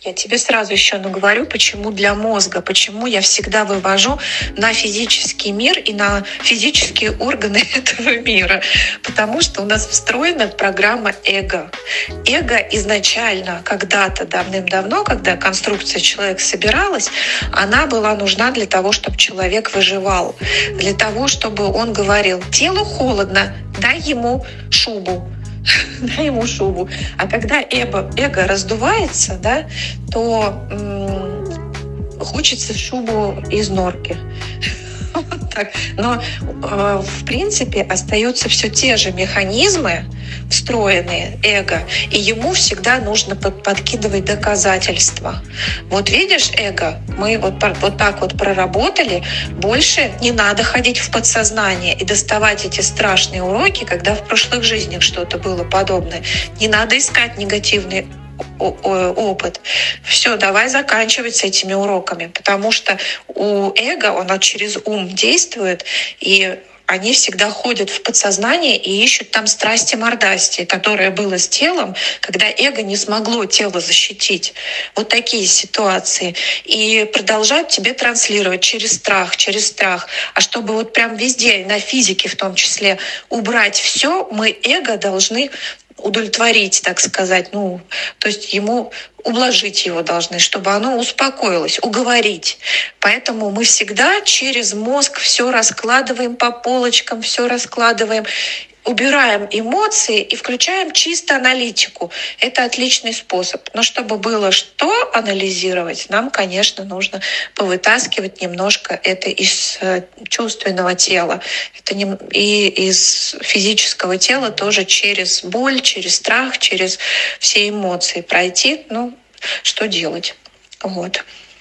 Я тебе сразу еще наговорю, почему для мозга, почему я всегда вывожу на физический мир и на физические органы этого мира. Потому что у нас встроена программа эго. Эго изначально, когда-то, давным-давно, когда конструкция человека собиралась, она была нужна для того, чтобы человек выживал. Для того, чтобы он говорил: телу холодно, дай ему шубу. Дай ему шубу. А когда эго раздувается, да, то хочется шубу из норки. Вот так. Но в принципе остаются все те же механизмы, встроенные эго, и ему всегда нужно подкидывать доказательства. Вот видишь, эго, мы вот так вот проработали, больше не надо ходить в подсознание и доставать эти страшные уроки, когда в прошлых жизнях что-то было подобное. Не надо искать негативный опыт. Все, давай заканчивать с этими уроками, потому что у эго, оно через ум действует, и они всегда ходят в подсознание и ищут там страсти-мордасти, которое было с телом, когда эго не смогло тело защитить. Вот такие ситуации. И продолжают тебе транслировать через страх, через страх. А чтобы вот прям везде, на физике в том числе, убрать все, мы эго должны удовлетворить, так сказать, то есть ему ублажить его должны, чтобы оно успокоилось, уговорить. Поэтому мы всегда через мозг все раскладываем по полочкам, все раскладываем, убираем эмоции и включаем чисто аналитику. Это отличный способ. Но чтобы было что анализировать, нам, конечно, нужно повытаскивать немножко это из чувственного тела. Это и из физического тела тоже через боль, через страх, через все эмоции пройти. Что делать? Вот.